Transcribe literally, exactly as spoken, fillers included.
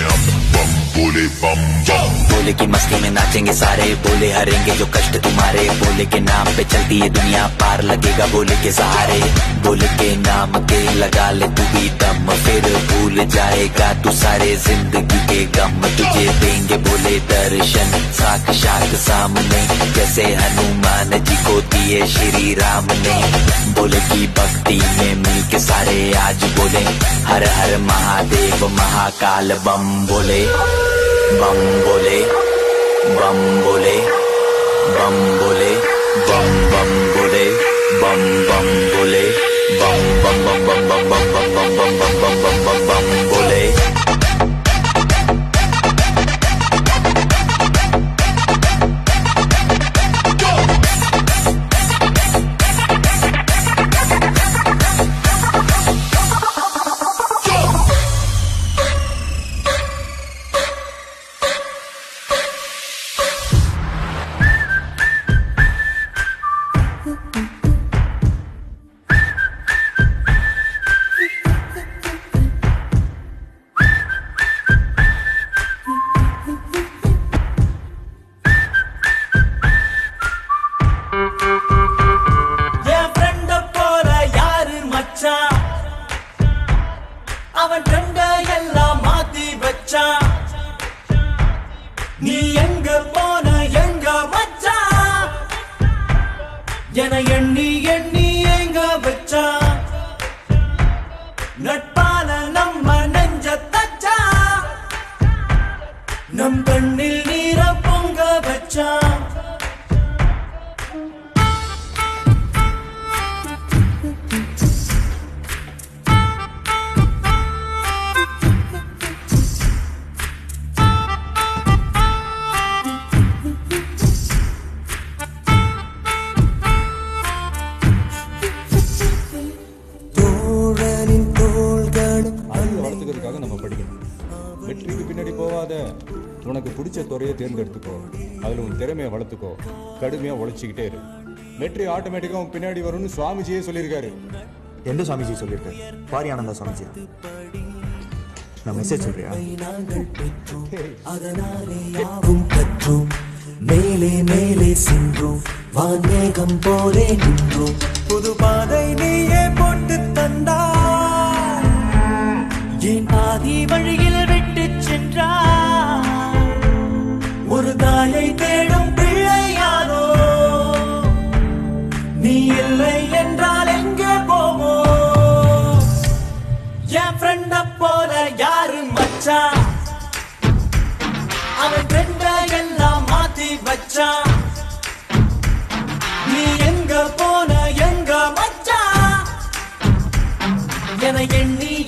बोले बम बम बोले की मस्ती में नाचेंगे सारे, बोले हरेंगे जो कष्ट तुम्हारे, बोले के नाम पे चलती है दुनिया, पार लगेगा बोले के सहारे, बोले के नाम के लगा ले तू भी दम, फिर भूल जाएगा तू सारे जिंदगी के गम, तुझे देंगे बोले दर्शन साक्षात सामने, जैसे हनुमान जी को दिए श्री राम ने, बोले की भक्ति में मिल के सारे आज बोले हर हर महादेव महाकाल बम बोले, बम बोले, बम बोले, बम बोले, बम बम बोले, बम बम बोले, बम बम बम बम बम बम बम बम बम बम बम बम बम बम बोले। அவன் ட்ரெண்ட எல்லாம் மாத்தி வச்சான், நீ எங்க போன எங்க மச்சான் என எண்ணி எண்ணி எங்க வச்சான், நட்பால நம்ம நெஞ்ச தச்சா, நம் கண்ணில் நீர பொங்க வச்சான். நம்ம படிக்கணும். வெற்றிக்கு பின்னாடி போவாத, உனக்கு பிடிச்ச துறையை தேர்ந்தெடுத்துக்கோ, அதில் உன் திறமையை வளர்த்துக்கோ, கடுமையாக உழைச்சிக்கிட்டே இரு, வெற்றி ஆட்டோமேட்டிக்காக உன் பின்னாடி வரும்னு சுவாமிஜியே சொல்லியிருக்காரு. எந்த சுவாமிஜி சொல்லியிருக்காரு? பாரி ஆனந்தா சுவாமிஜி. நான் மெசேஜ் சொல்றியா? மேலே மேலே சென்றோம், வான்மேகம் போலே நின்றோம், புது பாதை நீயே போட்டு தந்தா, என் பாதி வழியில் விட்டு சென்றார், ஒரு தாயை தேடும் பிள்ளையானோ, நீ இல்லை என்றால் எங்கே போமோ, என் ஃப்ரெண்ட போல யாரு மச்சான், அவன் ஃப்ரெண்ட எல்லாம் மாத்தி வச்சான், நீ எங்க போன எங்க மச்சான் என எண்ணி